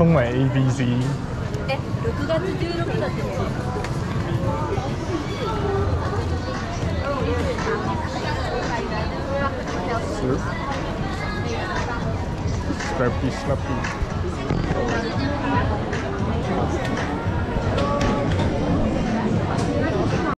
充满 ABC。 え、6月16日だってね。 スラッピースラッピー。